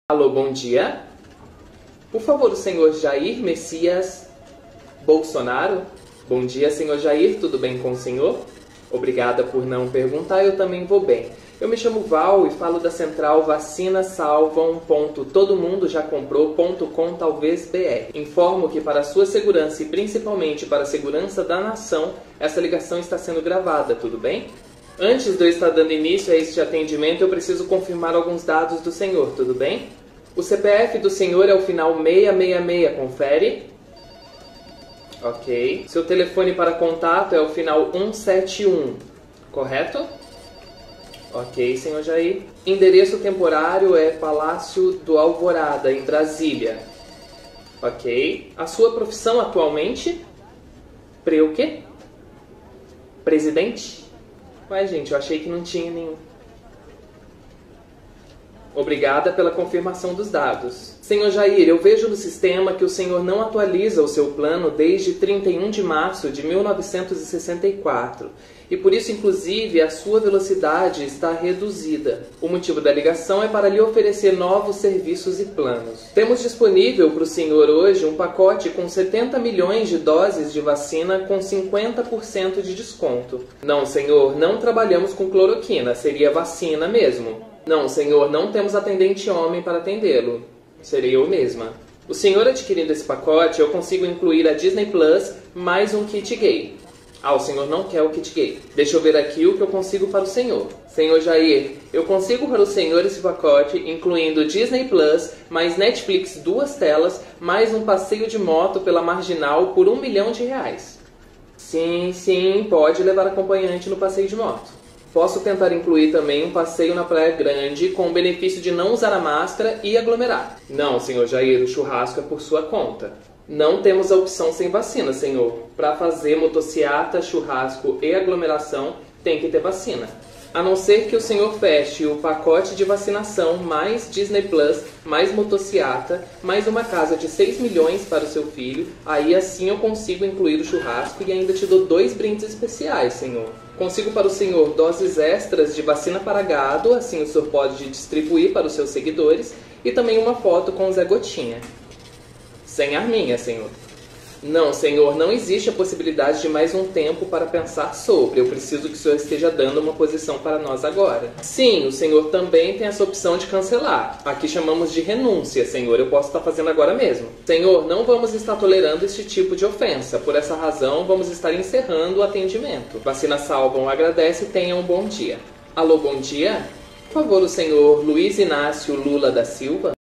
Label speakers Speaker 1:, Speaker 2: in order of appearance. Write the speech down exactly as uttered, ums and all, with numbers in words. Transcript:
Speaker 1: Alô, bom dia. Por favor, o senhor Jair Messias Bolsonaro? Bom dia, senhor Jair, tudo bem com o senhor? Obrigada por não perguntar, eu também vou bem. Eu me chamo Val e falo da central vacina salvam ponto todo mundo já comprou ponto com talvez br. Informo que para sua segurança e principalmente para a segurança da nação, essa ligação está sendo gravada, tudo bem? Antes de eu estar dando início a este atendimento, eu preciso confirmar alguns dados do senhor, tudo bem? O C P F do senhor é o final seis seis seis, confere? Ok. Seu telefone para contato é o final cento e setenta e um, correto? Ok, senhor Jair. Endereço temporário é Palácio do Alvorada, em Brasília. Ok. A sua profissão atualmente? Pre o quê? Presidente? Ué, gente, eu achei que não tinha nenhum. Obrigada pela confirmação dos dados. Senhor Jair, eu vejo no sistema que o senhor não atualiza o seu plano desde trinta e um de março de mil novecentos e sessenta e quatro. E por isso, inclusive, a sua velocidade está reduzida. O motivo da ligação é para lhe oferecer novos serviços e planos. Temos disponível para o senhor hoje um pacote com setenta milhões de doses de vacina com cinquenta por cento de desconto. Não, senhor, não trabalhamos com cloroquina, seria vacina mesmo. Não, senhor, não temos atendente homem para atendê-lo. Seria eu mesma. O senhor adquirindo esse pacote, eu consigo incluir a Disney Plus mais um kit gay. Ah, o senhor não quer o kit gay. Deixa eu ver aqui o que eu consigo para o senhor. Senhor Jair, eu consigo para o senhor esse pacote, incluindo Disney Plus, mais Netflix duas telas, mais um passeio de moto pela Marginal por um milhão de reais. Sim, sim, pode levar acompanhante no passeio de moto. Posso tentar incluir também um passeio na Praia Grande com o benefício de não usar a máscara e aglomerar. Não, senhor Jair, o churrasco é por sua conta. Não temos a opção sem vacina, senhor. Para fazer motociata, churrasco e aglomeração, tem que ter vacina. A não ser que o senhor feche o pacote de vacinação, mais Disney Plus, mais motociata, mais uma casa de seis milhões para o seu filho, aí assim eu consigo incluir o churrasco e ainda te dou dois brindes especiais, senhor. Consigo para o senhor doses extras de vacina para gado, assim o senhor pode distribuir para os seus seguidores, e também uma foto com o Zé Gotinha. Sem arminha, senhor. Não, senhor, não existe a possibilidade de mais um tempo para pensar sobre. Eu preciso que o senhor esteja dando uma posição para nós agora. Sim, o senhor também tem essa opção de cancelar. Aqui chamamos de renúncia, senhor. Eu posso estar fazendo agora mesmo. Senhor, não vamos estar tolerando este tipo de ofensa. Por essa razão, vamos estar encerrando o atendimento. Vacina Salvam agradece e tenha um bom dia. Alô, bom dia? Por favor, o senhor Luiz Inácio Lula da Silva?